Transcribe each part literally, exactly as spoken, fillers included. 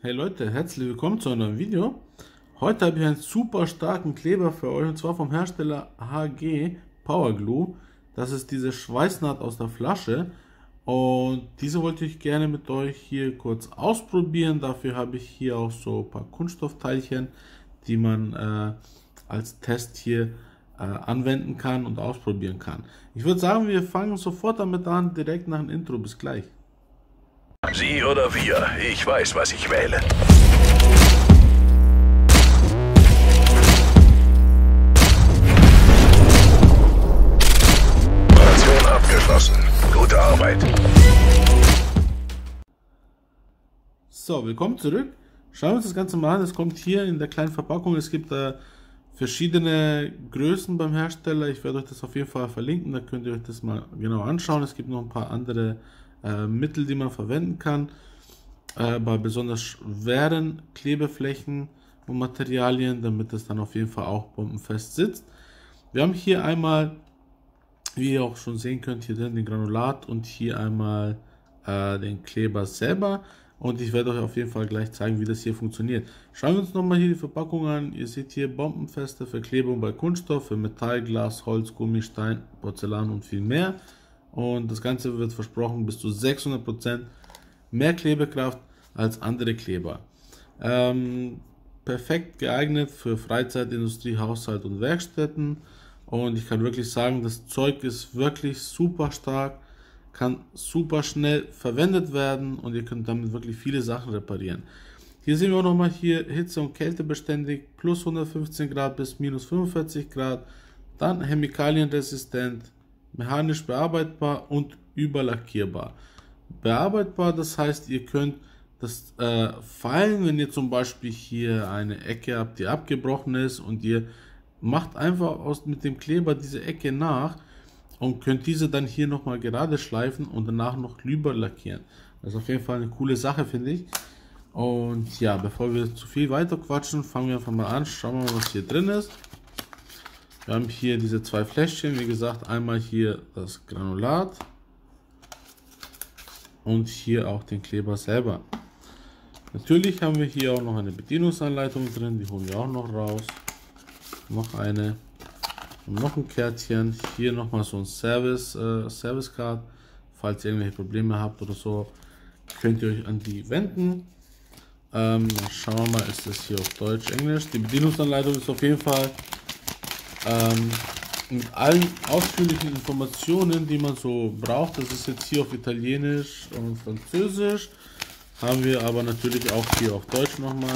Hey Leute, herzlich willkommen zu einem neuen Video. Heute habe ich einen super starken Kleber für euch und zwar vom Hersteller H G Power Glue. Das ist diese Schweißnaht aus der Flasche und diese wollte ich gerne mit euch hier kurz ausprobieren. Dafür habe ich hier auch so ein paar Kunststoffteilchen, die man äh, als Test hier äh, anwenden kann und ausprobieren kann. Ich würde sagen, wir fangen sofort damit an, direkt nach dem Intro. Bis gleich. Sie oder wir, ich weiß, was ich wähle. Operation abgeschlossen. Gute Arbeit. So, willkommen zurück. Schauen wir uns das Ganze mal an. Es kommt hier in der kleinen Verpackung. Es gibt äh, verschiedene Größen beim Hersteller. Ich werde euch das auf jeden Fall verlinken. Da könnt ihr euch das mal genau anschauen. Es gibt noch ein paar andere äh, Mittel, die man verwenden kann. Äh, bei besonders schweren Klebeflächen und Materialien, damit es dann auf jeden Fall auch bombenfest sitzt. Wir haben hier einmal, wie ihr auch schon sehen könnt, hier drin den Granulat und hier einmal äh, den Kleber selber. Und ich werde euch auf jeden Fall gleich zeigen, wie das hier funktioniert. Schauen wir uns nochmal hier die Verpackung an. Ihr seht hier bombenfeste Verklebung bei Kunststoff, für Metall, Glas, Holz, Gummi, Stein, Porzellan und viel mehr. Und das Ganze wird versprochen bis zu sechshundert Prozent mehr Klebekraft als andere Kleber. Ähm, perfekt geeignet für Freizeit, Industrie, Haushalt und Werkstätten. Und ich kann wirklich sagen, das Zeug ist wirklich super stark, kann super schnell verwendet werden und ihr könnt damit wirklich viele Sachen reparieren. Hier sehen wir auch nochmal hier Hitze- und Kälte beständig, plus hundertfünfzehn Grad bis minus fünfundvierzig Grad, dann chemikalienresistent, mechanisch bearbeitbar und überlackierbar. Bearbeitbar, das heißt, ihr könnt das äh, feilen, wenn ihr zum Beispiel hier eine Ecke habt, die abgebrochen ist und ihr macht einfach aus, mit dem Kleber diese Ecke nach und könnt diese dann hier nochmal gerade schleifen und danach noch drüber lackieren. Das ist auf jeden Fall eine coole Sache, finde ich. Und ja, bevor wir zu viel weiter quatschen, fangen wir einfach mal an. Schauen wir mal, was hier drin ist. Wir haben hier diese zwei Fläschchen, wie gesagt, einmal hier das Granulat und hier auch den Kleber selber. Natürlich haben wir hier auch noch eine Bedienungsanleitung drin, die holen wir auch noch raus. Noch eine und noch ein Kärtchen. Hier nochmal so ein Service, äh, Service Card. Falls ihr irgendwelche Probleme habt oder so, könnt ihr euch an die wenden. Ähm, schauen wir mal, ist das hier auf Deutsch, Englisch. Die Bedienungsanleitung ist auf jeden Fall ähm, mit allen ausführlichen Informationen, die man so braucht. Das ist jetzt hier auf Italienisch und Französisch. Haben wir aber natürlich auch hier auf Deutsch nochmal.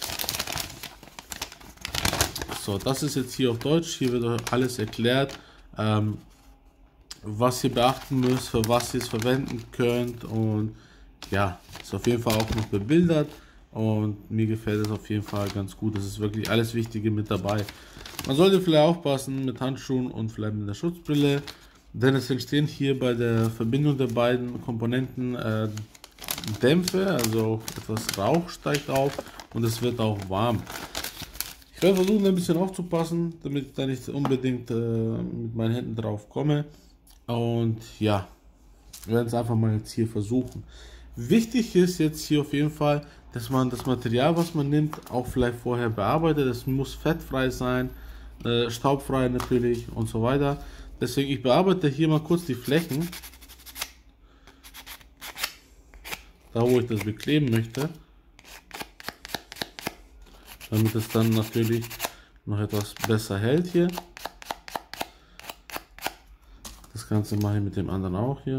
So, das ist jetzt hier auf Deutsch. Hier wird euch alles erklärt, ähm, was ihr beachten müsst, für was ihr es verwenden könnt. Und ja, ist auf jeden Fall auch noch bebildert. Und mir gefällt es auf jeden Fall ganz gut. Das ist wirklich alles Wichtige mit dabei. Man sollte vielleicht aufpassen mit Handschuhen und vielleicht mit der Schutzbrille, denn es entstehen hier bei der Verbindung der beiden Komponenten äh, Dämpfe, also etwas Rauch steigt auf und es wird auch warm. Ich werde versuchen, ein bisschen aufzupassen, damit ich da nicht unbedingt äh, mit meinen Händen drauf komme. Und ja, wir werden es einfach mal jetzt hier versuchen. Wichtig ist jetzt hier auf jeden Fall, dass man das Material, was man nimmt, auch vielleicht vorher bearbeitet. Es muss fettfrei sein, äh, staubfrei natürlich und so weiter. Deswegen, ich bearbeite hier mal kurz die Flächen, da wo ich das bekleben möchte, damit es dann natürlich noch etwas besser hält hier. Das Ganze mache ich mit dem anderen auch hier.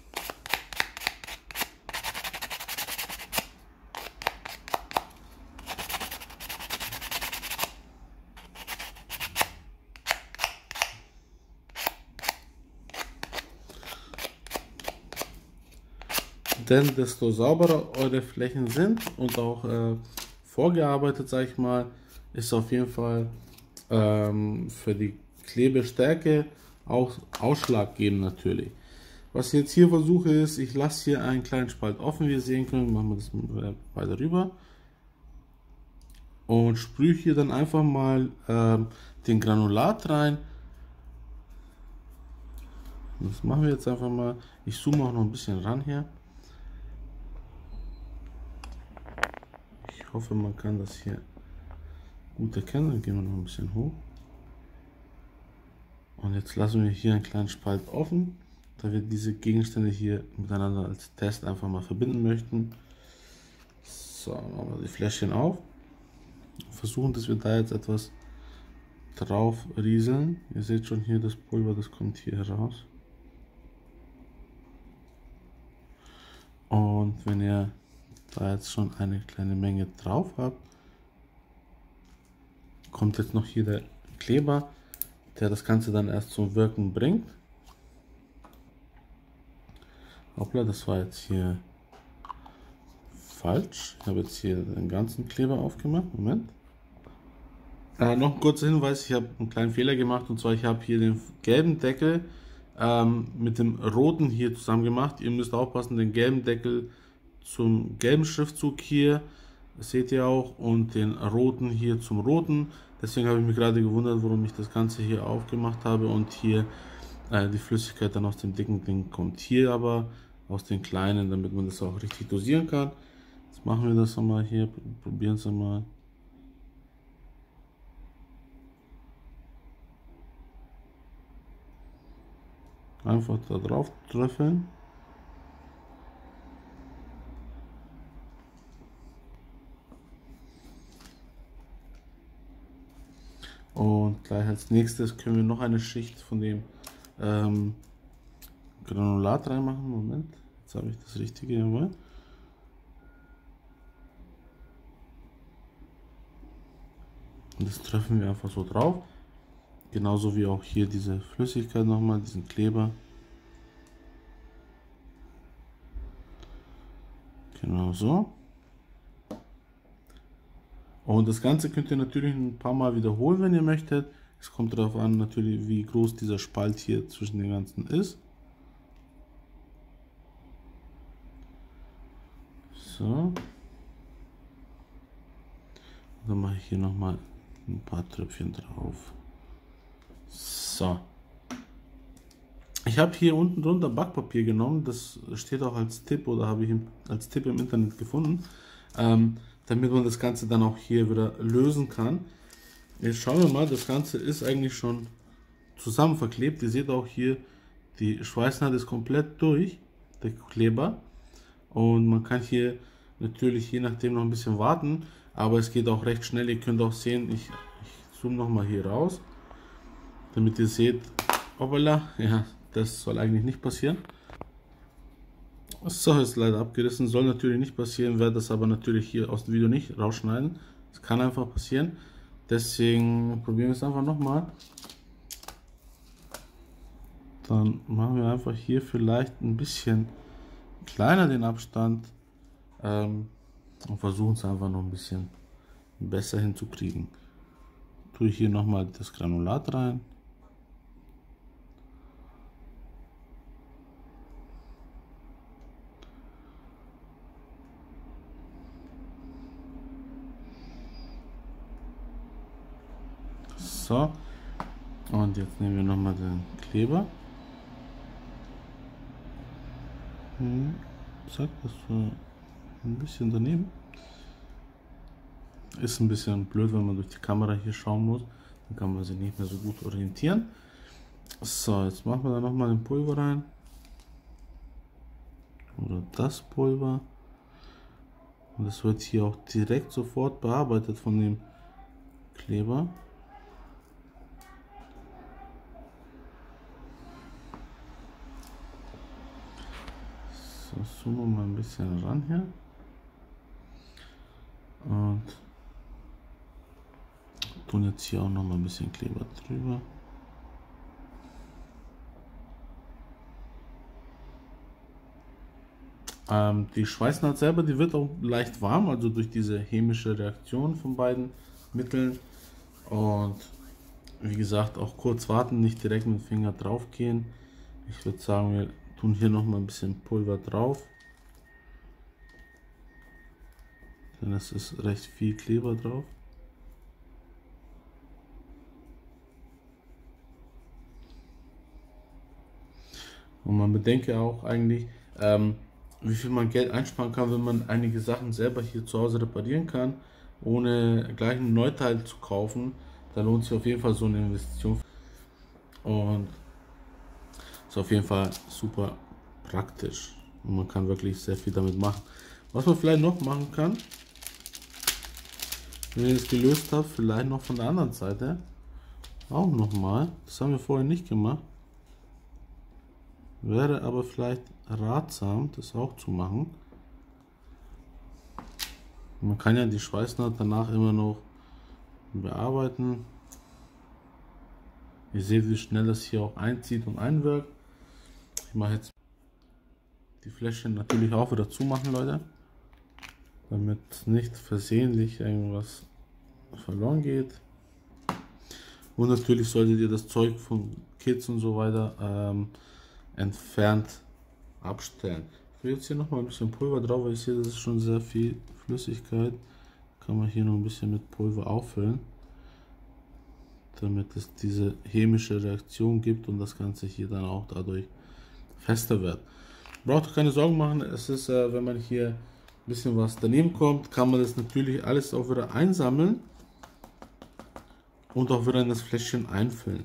Denn desto sauberer eure Flächen sind und auch äh, vorgearbeitet, sage ich mal, ist auf jeden Fall ähm, für die Klebestärke auch ausschlaggebend natürlich. Was ich jetzt hier versuche ist, ich lasse hier einen kleinen Spalt offen, wie ihr sehen könnt, machen wir das weiter rüber und sprühe hier dann einfach mal ähm, den Granulat rein. Das machen wir jetzt einfach mal. Ich zoome auch noch ein bisschen ran hier. Ich hoffe, man kann das hier gut erkennen. Dann gehen wir noch ein bisschen hoch. Und jetzt lassen wir hier einen kleinen Spalt offen, da wir diese Gegenstände hier miteinander als Test einfach mal verbinden möchten. So, machen wir die Fläschchen auf. Versuchen, dass wir da jetzt etwas drauf rieseln. Ihr seht schon hier das Pulver, das kommt hier heraus. Und wenn ihr da jetzt schon eine kleine Menge drauf habt, kommt jetzt noch hier der Kleber, der das Ganze dann erst zum Wirken bringt. Hoppla, das war jetzt hier falsch. Ich habe jetzt hier den ganzen Kleber aufgemacht. Moment. Äh, noch ein kurzer Hinweis, ich habe einen kleinen Fehler gemacht, und zwar ich habe hier den gelben Deckel ähm, mit dem roten hier zusammen gemacht. Ihr müsst aufpassen, den gelben Deckel zum gelben Schriftzug hier, das seht ihr auch, und den roten hier zum roten. Deswegen habe ich mich gerade gewundert, warum ich das Ganze hier aufgemacht habe und hier äh, die Flüssigkeit dann aus dem dicken Ding kommt. Hier aber aus den kleinen, damit man das auch richtig dosieren kann. Jetzt machen wir das einmal hier, probieren es einmal. Einfach da drauf tröffeln. Und gleich als nächstes können wir noch eine Schicht von dem ähm, Granulat reinmachen. Moment, jetzt habe ich das Richtige einmal. Und das treffen wir einfach so drauf. Genauso wie auch hier diese Flüssigkeit nochmal, diesen Kleber. Genau so. Und das Ganze könnt ihr natürlich ein paar Mal wiederholen, wenn ihr möchtet. Es kommt darauf an, natürlich, wie groß dieser Spalt hier zwischen den ganzen ist. So. Und dann mache ich hier nochmal ein paar Tröpfchen drauf. So. Ich habe hier unten drunter Backpapier genommen. Das steht auch als Tipp oder habe ich als Tipp im Internet gefunden. Ähm, damit man das Ganze dann auch hier wieder lösen kann. Jetzt schauen wir mal, das Ganze ist eigentlich schon zusammen verklebt. Ihr seht auch hier, die Schweißnaht ist komplett durch, der Kleber. Und man kann hier natürlich je nachdem noch ein bisschen warten, aber es geht auch recht schnell. Ihr könnt auch sehen, ich, ich zoome noch mal hier raus, damit ihr seht, hoppala, ja, das soll eigentlich nicht passieren. So, ist leider abgerissen, soll natürlich nicht passieren, werde das aber natürlich hier aus dem Video nicht rausschneiden. Das kann einfach passieren, deswegen probieren wir es einfach nochmal. Dann machen wir einfach hier vielleicht ein bisschen kleiner den Abstand ähm, und versuchen es einfach noch ein bisschen besser hinzukriegen. Tue ich hier nochmal das Granulat rein. So, und jetzt nehmen wir nochmal den Kleber. Hm, zack, das war ein bisschen daneben. Ist ein bisschen blöd, wenn man durch die Kamera hier schauen muss. Dann kann man sich nicht mehr so gut orientieren. So, jetzt machen wir da nochmal den Pulver rein. Oder das Pulver. Und das wird hier auch direkt sofort bearbeitet von dem Kleber. So, zoomen wir mal ein bisschen ran hier. Und tun jetzt hier auch noch mal ein bisschen Kleber drüber. Ähm, die Schweißnaht selber, die wird auch leicht warm, also durch diese chemische Reaktion von beiden Mitteln. Und wie gesagt, auch kurz warten, nicht direkt mit dem Finger drauf gehen. Ich würde sagen, wir tun hier noch mal ein bisschen Pulver drauf. Denn es ist recht viel Kleber drauf. Und man bedenke auch eigentlich, ähm, wie viel man Geld einsparen kann, wenn man einige Sachen selber hier zu Hause reparieren kann, ohne gleich ein Neuteil zu kaufen. Da lohnt sich auf jeden Fall so eine Investition. Und ist auf jeden Fall super praktisch. Und man kann wirklich sehr viel damit machen. Was man vielleicht noch machen kann, wenn ihr das gelöst habt, vielleicht noch von der anderen Seite. Auch nochmal. Das haben wir vorher nicht gemacht. Wäre aber vielleicht ratsam, das auch zu machen. Man kann ja die Schweißnaht danach immer noch bearbeiten. Ihr seht, wie schnell das hier auch einzieht und einwirkt. Ich mache jetzt die Fläschchen natürlich auch wieder zumachen, Leute, damit nicht versehentlich irgendwas verloren geht. Und natürlich solltet ihr das Zeug von Kids und so weiter ähm, entfernt abstellen. Ich will jetzt hier noch mal ein bisschen Pulver drauf, weil ich sehe, das ist schon sehr viel Flüssigkeit. Kann man hier noch ein bisschen mit Pulver auffüllen, damit es diese chemische Reaktion gibt und das Ganze hier dann auch dadurch fester wird. Braucht euch keine Sorgen machen, es ist, äh, wenn man hier ein bisschen was daneben kommt, kann man das natürlich alles auch wieder einsammeln und auch wieder in das Fläschchen einfüllen.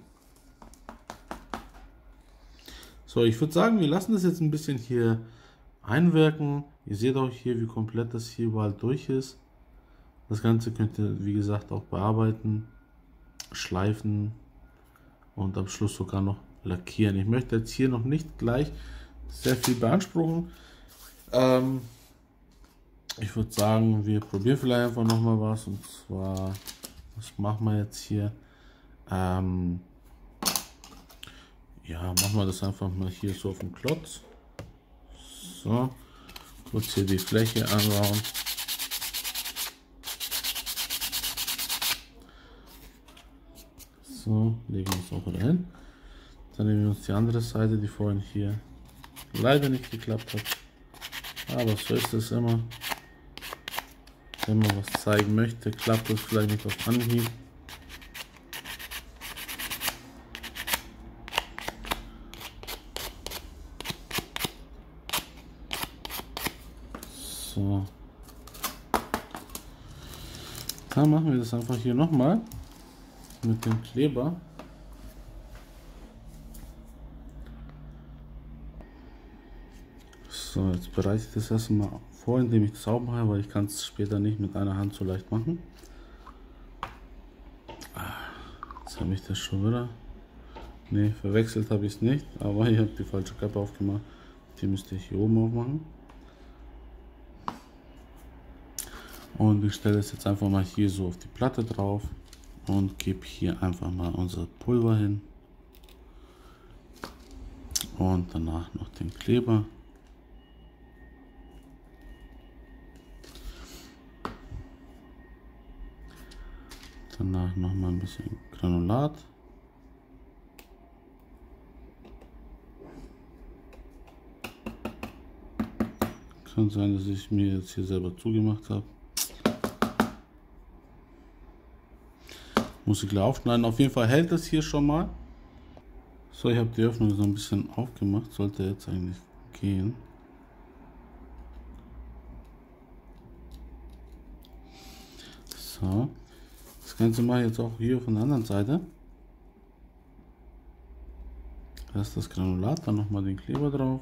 So, ich würde sagen, wir lassen das jetzt ein bisschen hier einwirken. Ihr seht auch hier, wie komplett das hier überall durch ist. Das Ganze könnt ihr, wie gesagt, auch bearbeiten, schleifen und am Schluss sogar noch lackieren. Ich möchte jetzt hier noch nicht gleich sehr viel beanspruchen. Ähm, ich würde sagen, wir probieren vielleicht einfach noch mal was. Und zwar, was machen wir jetzt hier? Ähm, ja, machen wir das einfach mal hier so auf dem Klotz. So, kurz hier die Fläche anbauen. So, legen wir es auch wieder hin. Dann nehmen wir uns die andere Seite, die vorhin hier leider nicht geklappt hat. Aber so ist es immer. Wenn man was zeigen möchte, klappt das vielleicht nicht auf Anhieb. So. Dann machen wir das einfach hier nochmal mit dem Kleber. So, jetzt bereite ich das erstmal vor, indem ich das sauber mache, weil ich kann es später nicht mit einer Hand so leicht machen. Jetzt habe ich das schon wieder. Ne, verwechselt habe ich es nicht, aber ich habe die falsche Kappe aufgemacht. Die müsste ich hier oben aufmachen. Und ich stelle es jetzt einfach mal hier so auf die Platte drauf und gebe hier einfach mal unser Pulver hin. Und danach noch den Kleber. Danach noch mal ein bisschen Granulat. Kann sein, dass ich mir jetzt hier selber zugemacht habe. Muss ich gleich aufschneiden. Auf jeden Fall hält das hier schon mal. So, ich habe die Öffnung so ein bisschen aufgemacht. Sollte jetzt eigentlich gehen. So. Das Ganze mache ich jetzt auch hier von der anderen Seite. Erst das Granulat, dann nochmal den Kleber drauf.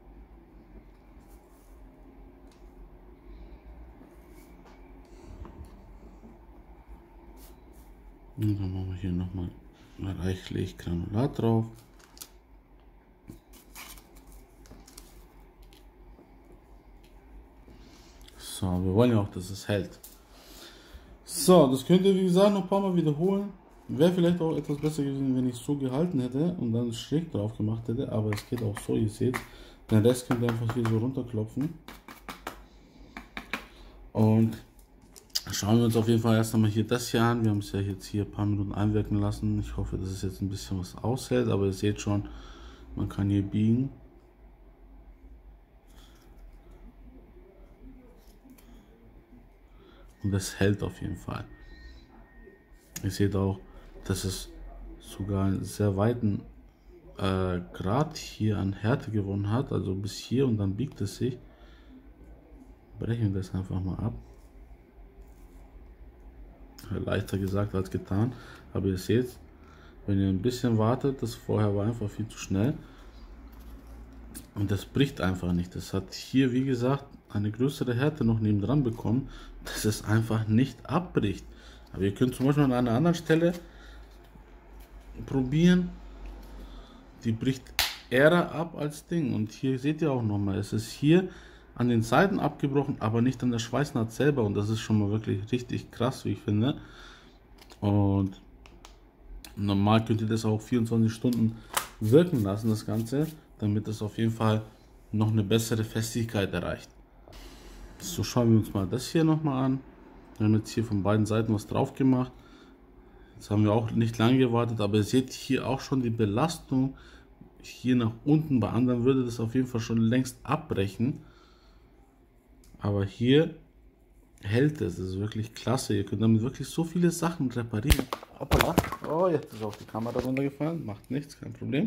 Und dann machen wir hier nochmal reichlich Granulat drauf. So, wir wollen ja auch, dass es hält. So, das könnt ihr wie gesagt noch ein paar Mal wiederholen. Wäre vielleicht auch etwas besser gewesen, wenn ich so gehalten hätte und dann schräg drauf gemacht hätte, aber es geht auch so, ihr seht. Den Rest könnt ihr einfach hier so runterklopfen. Und schauen wir uns auf jeden Fall erst einmal hier das hier an. Wir haben es ja jetzt hier ein paar Minuten einwirken lassen. Ich hoffe, dass es jetzt ein bisschen was aushält, aber ihr seht schon, man kann hier biegen. Und das hält auf jeden Fall. Ihr seht auch, dass es sogar einen sehr weiten äh, Grad hier an Härte gewonnen hat, also bis hier, und dann biegt es sich. brechen wir das einfach mal ab. Leichter gesagt als getan, aber ihr seht, wenn ihr ein bisschen wartet, das vorher war einfach viel zu schnell und das bricht einfach nicht. Das hat hier, wie gesagt, eine größere Härte noch nebendran bekommen, dass es einfach nicht abbricht. Aber ihr könnt zum Beispiel an einer anderen Stelle probieren, die bricht eher ab als Ding. Und hier seht ihr auch nochmal, es ist hier an den Seiten abgebrochen, aber nicht an der Schweißnaht selber, und das ist schon mal wirklich richtig krass, wie ich finde. Und normal könnt ihr das auch vierundzwanzig Stunden wirken lassen, das Ganze, damit es auf jeden Fall noch eine bessere Festigkeit erreicht. So, schauen wir uns mal das hier nochmal an. Wir haben jetzt hier von beiden Seiten was drauf gemacht. Jetzt haben wir auch nicht lange gewartet, aber ihr seht hier auch schon die Belastung hier nach unten. Bei anderen würde das auf jeden Fall schon längst abbrechen. Aber hier hält es. Das ist wirklich klasse. Ihr könnt damit wirklich so viele Sachen reparieren. Hoppala. Oh, jetzt ist auch die Kamera runtergefallen. Macht nichts, kein Problem.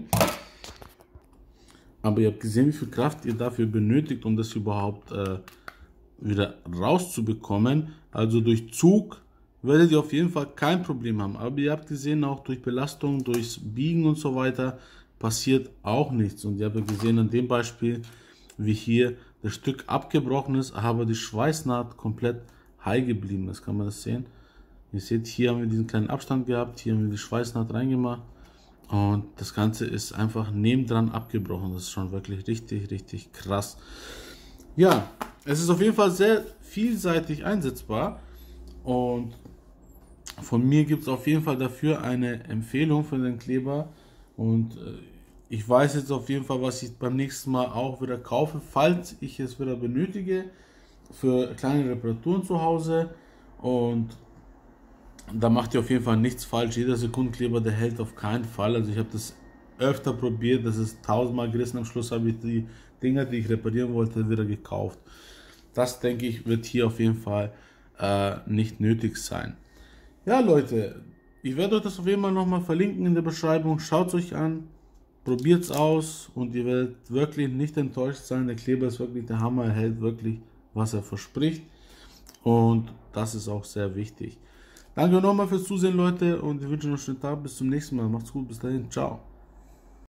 Aber ihr habt gesehen, wie viel Kraft ihr dafür benötigt, um das überhaupt äh, wieder rauszubekommen. Also durch Zug werdet ihr auf jeden Fall kein Problem haben. Aber ihr habt gesehen, auch durch Belastung, durchs Biegen und so weiter passiert auch nichts. Und ihr habt gesehen an dem Beispiel, wie hier das Stück abgebrochen ist, aber die Schweißnaht komplett heil geblieben ist. Kann man das sehen? Ihr seht, hier haben wir diesen kleinen Abstand gehabt, hier haben wir die Schweißnaht reingemacht und das Ganze ist einfach nebendran abgebrochen. Das ist schon wirklich richtig, richtig krass. Ja, es ist auf jeden Fall sehr vielseitig einsetzbar und von mir gibt es auf jeden Fall dafür eine Empfehlung für den Kleber, und ich weiß jetzt auf jeden Fall, was ich beim nächsten Mal auch wieder kaufe, falls ich es wieder benötige für kleine Reparaturen zu Hause. Und da macht ihr auf jeden Fall nichts falsch. Jeder Sekundenkleber, der hält auf keinen Fall. Also ich habe das öfter probiert, das ist tausendmal gerissen. Am Schluss habe ich die Dinger, die ich reparieren wollte, wieder gekauft. Das, denke ich, wird hier auf jeden Fall äh, nicht nötig sein. Ja, Leute, ich werde euch das auf jeden Fall nochmal verlinken in der Beschreibung. Schaut es euch an, probiert es aus und ihr werdet wirklich nicht enttäuscht sein. Der Kleber ist wirklich der Hammer, er hält wirklich, was er verspricht. Und das ist auch sehr wichtig. Danke nochmal fürs Zusehen, Leute, und ich wünsche euch noch einen schönen Tag. Bis zum nächsten Mal. Macht's gut, bis dahin. Ciao.